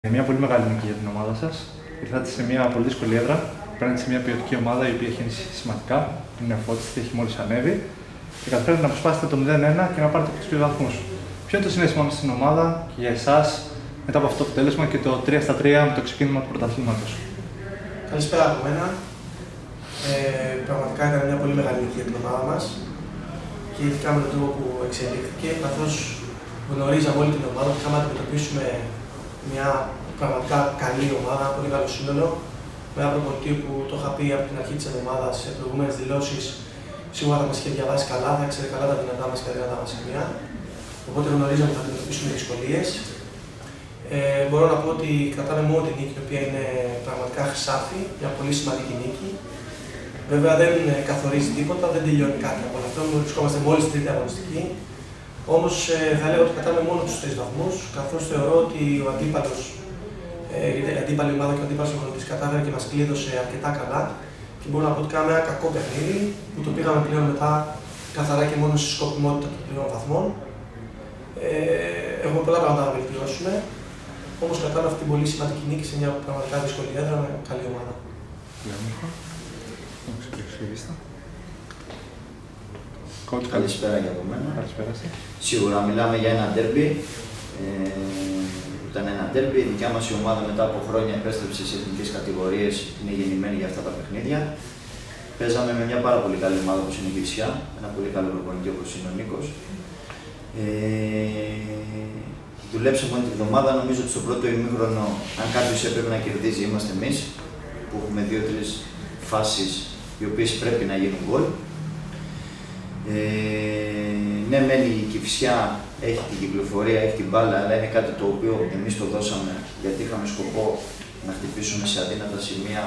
Μια πολύ μεγάλη νίκη για την ομάδα σας. Ήρθατε σε μια πολύ δύσκολη έδρα, απέναντι σε μια ποιοτική ομάδα η οποία έχει ενισχύσει σημαντικά. Είναι φώτιστη, έχει μόλις ανέβει. Και καταφέρετε να αποσπάσετε το 0-1 και να πάρετε τους 2 βαθμούς. Ποιο είναι το συναίσθημα στην ομάδα και για εσάς μετά από αυτό το αποτέλεσμα και το 3-3 με το ξεκίνημα του πρωταθλήματος? Καλησπέρα από μένα. Πραγματικά ήταν μια πολύ μεγάλη νίκη για την ομάδα μας και ειδικά με τον τρόπο που εξελίχθηκε, καθώς γνωρίζαμε όλη την ομάδα ότι είχαμε να αντιμετωπίσουμε μια πραγματικά καλή ομάδα, ένα πολύ καλό σύνολο, με ένα προπονητή που το είχα πει από την αρχή της εβδομάδας σε προηγούμενες δηλώσεις. Σίγουρα θα μας είχε διαβάσει καλά, θα ξέρει καλά τα δυνατά μας και τα δυνατά μας σημεία. Οπότε γνωρίζαμε ότι θα αντιμετωπίσουμε δυσκολίες. Μπορώ να πω ότι κρατάμε μόνο την νίκη, η οποία είναι πραγματικά χρυσάφι, μια πολύ σημαντική νίκη. Βέβαια δεν καθορίζει τίποτα, δεν τελειώνει κάτι από αυτό. Βρισκόμαστε μόλις στην τρίτη αγωνιστική. Όμως θα έλεγα ότι κρατάμε μόνο τους 3 βαθμούς, καθώς θεωρώ ότι ο αντίπαλος, η αντίπαλη ομάδα και ο αντίπαλος προπονητής κατάφερε και μας κλείδωσε αρκετά καλά. Και μπορώ να πω ότι κάναμε ένα κακό παιχνίδι που το πήγαμε πλέον μετά καθαρά και μόνο στη σκοπιμότητα των 3 βαθμών. Έχουμε πολλά πράγματα να βελτιώσουμε. Όμως κρατάμε αυτή την πολύ σημαντική νίκη σε μια πραγματικά δύσκολη έδρα με καλή ομάδα. Καλησπέρα και από μένα. Καλησπέρα. Σίγουρα μιλάμε για ένα ντέρμπι. Ήταν ένα ντέρμπι. Η δικιά μας η ομάδα μετά από χρόνια επέστρεψε σε εθνικές κατηγορίες. Είναι γεννημένη για αυτά τα παιχνίδια. Παίζαμε με μια πάρα πολύ καλή ομάδα όπως είναι η Κυφσιά. Ένα πολύ καλό προπονητή όπως είναι ο Νίκος. Δουλέψαμε όλη την εβδομάδα. Νομίζω ότι στο πρώτο ημίχρονο, αν κάποιος έπρεπε να κερδίζει, είμαστε εμείς. Που έχουμε 2-3 φάσεις οι οποίες πρέπει να γίνουν γκολ. Ναι, μένει η Κυφσιά, έχει την κυκλοφορία, έχει την μπάλα, αλλά είναι κάτι το οποίο εμείς το δώσαμε γιατί είχαμε σκοπό να χτυπήσουμε σε αδύνατα σημεία,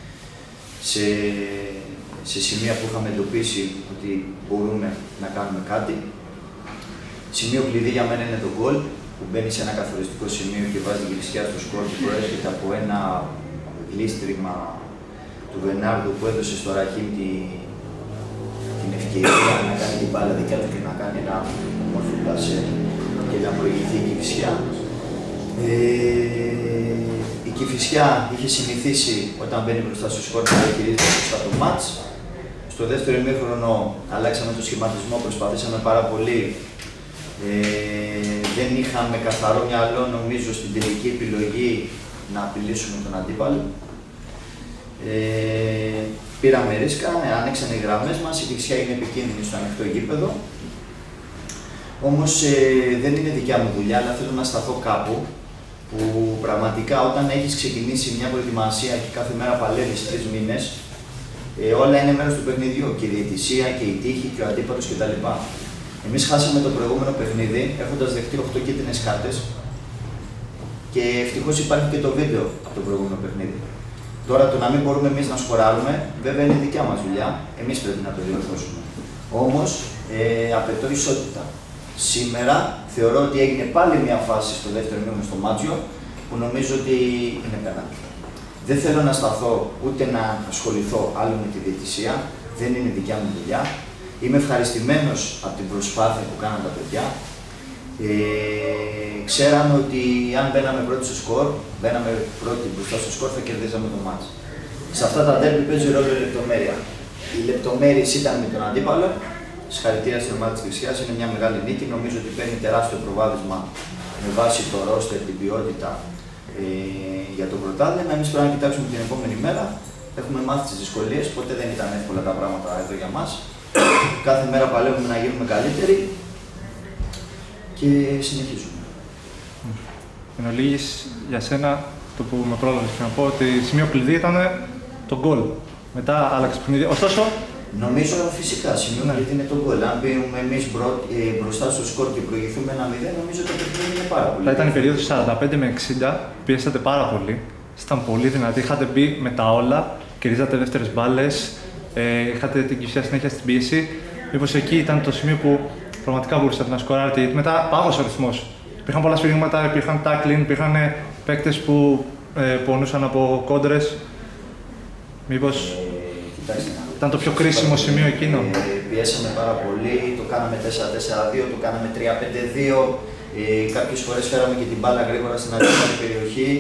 σε σημεία που είχαμε εντοπίσει ότι μπορούμε να κάνουμε κάτι. Σημείο κλειδί για μένα είναι το γκολ, που μπαίνει σε ένα καθοριστικό σημείο και βάζει την Κυφσιά στο σκορ που προέρχεται από ένα γλίστριμα του Βενάρδου που έδωσε στο Ραχίμ την ευκαιρία να κάνει την μπάλα δικιά του και να κάνει ένα όμορφο πλασέ και να προηγηθεί η Κυφσιά. Η Κυφσιά είχε συνηθίσει όταν μπαίνει μπροστά στο σκορ να διαχειρίζεται σωστά το μάτς. Στο δεύτερο ημίχρονο αλλάξαμε το σχηματισμό, προσπαθήσαμε πάρα πολύ. Δεν είχαμε καθαρό μυαλό, νομίζω, στην τελική επιλογή να απειλήσουμε τον αντίπαλο. Πήραμε ρίσκα, άνοιξαν οι γραμμές μας, η Κυφσιά είναι επικίνδυνη στο ανοιχτό γήπεδο. Όμως δεν είναι δικιά μου δουλειά, αλλά θέλω να σταθώ κάπου που πραγματικά όταν έχεις ξεκινήσει μια προετοιμασία και κάθε μέρα παλεύεις 3 μήνες, όλα είναι μέρος του παιχνιδιού, και η διαιτησία και η τύχη και ο αντίπαλος κτλ. Εμείς χάσαμε το προηγούμενο παιχνίδι έχοντας δεχτεί 8 κίτρινες κάρτες και ευτυχώς υπάρχει και το βίντεο από το προηγούμενο παιχνίδι. Τώρα το να μην μπορούμε εμείς να σκοράρουμε, βέβαια είναι δικιά μας δουλειά, εμείς πρέπει να το διορθώσουμε. Όμως απαιτώ ισότητα. Σήμερα θεωρώ ότι έγινε πάλι μια φάση στο δεύτερο ημίχρονο στο Μάτζιο που νομίζω ότι είναι πέναλτι. Δεν θέλω να σταθώ ούτε να ασχοληθώ άλλο με τη διαιτησία, δεν είναι δικιά μου δουλειά. Είμαι ευχαριστημένος από την προσπάθεια που κάναν τα παιδιά. Ξέραμε ότι αν μπαίναμε πρώτοι στο σκορ, μπαίναμε πρώτοι μπροστά στο σκορ, θα κερδίζαμε το μάτς. Σε αυτά τα ντέρμπι παίζει ρόλο η λεπτομέρεια. Οι λεπτομέρειες ήταν με τον αντίπαλο. Συγχαρητήρια στην ομάδα της Κυφσιάς, είναι μια μεγάλη νίκη. Νομίζω ότι παίρνει τεράστιο προβάδισμα με βάση το ρόστερ, την ποιότητα για το πρωτάθλημα. Εμείς πρέπει να κοιτάξουμε την επόμενη μέρα. Έχουμε μάθει τις δυσκολίες, ποτέ δεν ήταν εύκολα τα πράγματα εδώ για μας. Κάθε μέρα παλεύουμε να γίνουμε καλύτεροι και συνεχίζουμε. Εν ολίγης, για σένα, το που με πρόλαβες να πω ότι σημείο κλειδί ήταν το γκολ. Μετά άλλαξε παιχνίδι. Ωστόσο, νομίζω φυσικά σημείο κλειδί είναι το γκολ. Αν μπαίνουμε εμείς μπροστά στο σκορ και προηγηθούμε 1-0, νομίζω ότι το παιχνίδι είναι πάρα πολύ. Ήταν η περίοδος 45 με 60, πιέσατε πάρα πολύ. Ήταν πολύ δυνατοί, είχατε μπει με τα όλα, κερδίζατε δεύτερες μπάλες, είχατε την Κυφσιά συνέχεια στην πίεση. Μήπως εκεί ήταν το σημείο που πραγματικά μπορούσατε να σκοράρετε, γιατί μετά πάγωσε ο ρυθμός. Υπήρχαν πολλά σφυρίγματα, υπήρχαν tackling, υπήρχαν παίκτες που πονούσαν από κόντρες. Μήπως ήταν το πιο κρίσιμο σημείο εκείνο? Πιέσαμε πάρα πολύ, το κάναμε 4-4-2, το κάναμε 3-5-2. Κάποιες φορές φέραμε και την μπάλα γρήγορα στην αντίπαλη περιοχή.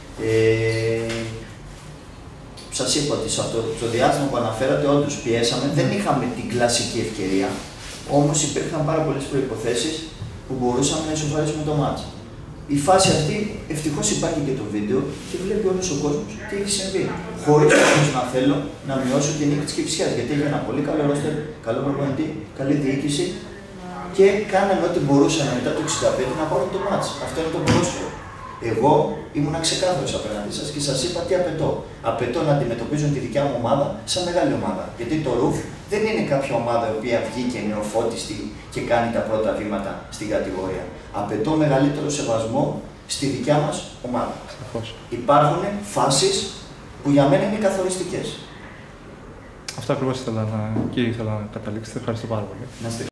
Σας είπα ότι σε αυτό το διάστημα που αναφέρατε, όντως πιέσαμε, δεν είχαμε την κλασική ευκαιρία. Όμως υπήρχαν πάρα πολλές προϋποθέσεις που μπορούσαμε να ισοφαρίσουμε το μάτς. Η φάση αυτή, ευτυχώς υπάρχει και το βίντεο και βλέπει όλος ο κόσμος τι έχει συμβεί. Χωρίς όμως να θέλω να μειώσω την νίκη της Κηφισιάς, γιατί είχε ένα πολύ καλό ρόστερ, καλό προπονητή, καλή διοίκηση και κάναμε ό,τι μπορούσαμε μετά το 65 να πάρουν το μάτς. Αυτό είναι το ποδόσφαιρο. Εγώ ήμουν ξεκάθαρος απέναντί σας και σας είπα τι απαιτώ. Απαιτώ να αντιμετωπίζουν τη δικιά μου ομάδα σαν μεγάλη ομάδα. Γιατί το Ρουφ δεν είναι κάποια ομάδα η οποία βγήκε νεοφώτιστη και κάνει τα πρώτα βήματα στην κατηγορία. Απαιτώ μεγαλύτερο σεβασμό στη δικιά μας ομάδα. Υπάρχουν φάσεις που για μένα είναι καθοριστικές. Αυτό ακριβώς ήθελα να καταλήξετε. Ευχαριστώ πάρα πολύ.